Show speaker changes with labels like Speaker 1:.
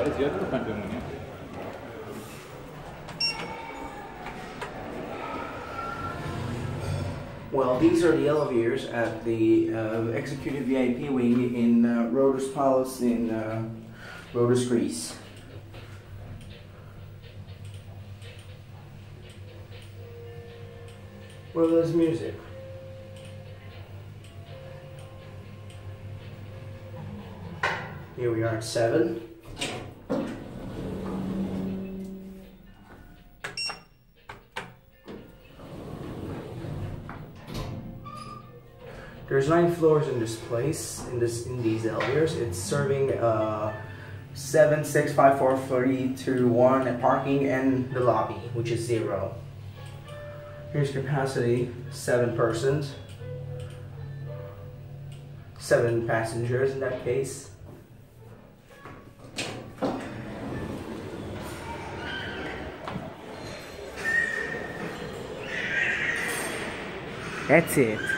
Speaker 1: Well, these are the elevators at the executive VIP wing in Rodos Palace in Rhodes, Greece. Well, there's music. Here we are at 7. There's 9 floors in this place, in these elevators. It's serving 7, 6, 5, 4, 3, 2, 1 and parking, and the lobby, which is 0. Here's capacity, 7 persons. 7 passengers in that case. That's it.